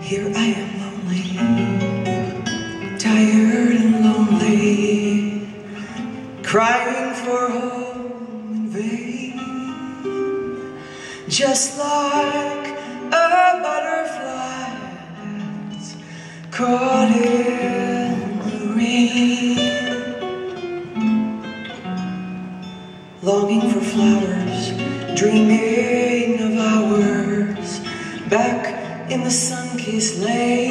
Here I am lonely, tired and lonely, crying for home in vain, just like a butterfly that's caught in the rain, longing for flowers, dreaming of hours back in the sun-kissed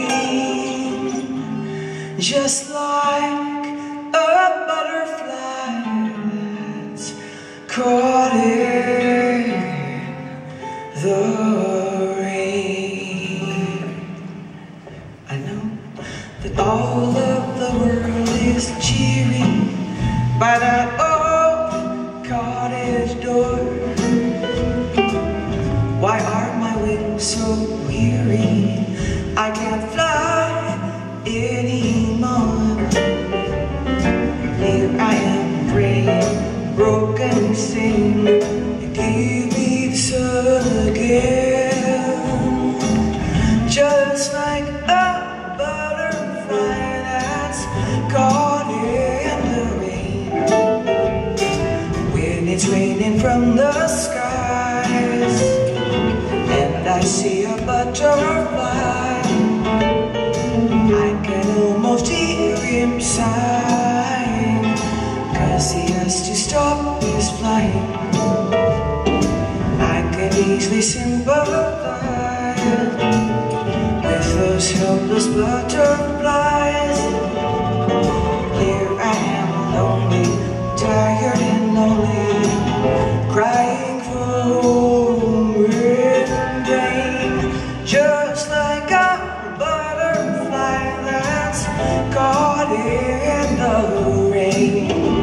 lane, just like a butterfly that's caught in the rain. I know that all of the world is cheery by that old cottage door. Why are my wings so weary? I can't fly anymore. Here I am praying, broken, sing, give me the sun again. Just like a butterfly that's caught in the rain, when it's raining from the skies, and I see a butterfly, I can almost hear him sighing, 'cause he has to stop his flying. I can easily sympathize with those helpless butterflies. Here I am lonely, tired and lonely, crying for home in vain, just like a butterfly that's caught in the rain.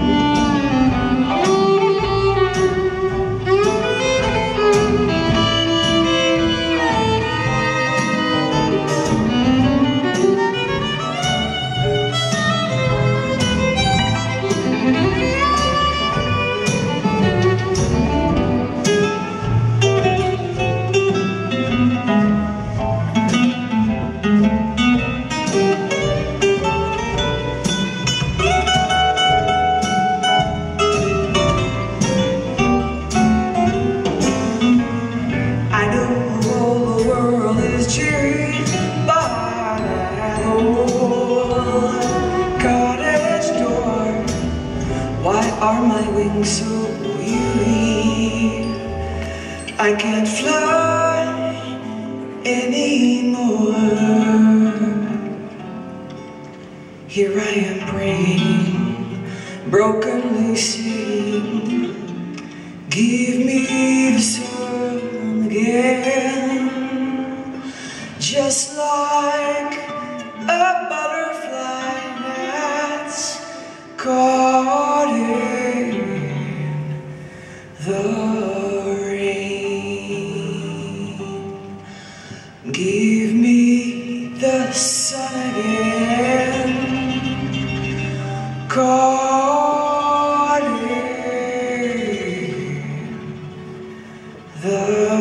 Cheery by that old cottage door. Why are my wings so weary? I can't fly anymore. Here I am praying, brokenly sing, give me the sun again. Just like a butterfly that's caught in the rain. Give me the sun again, caught in the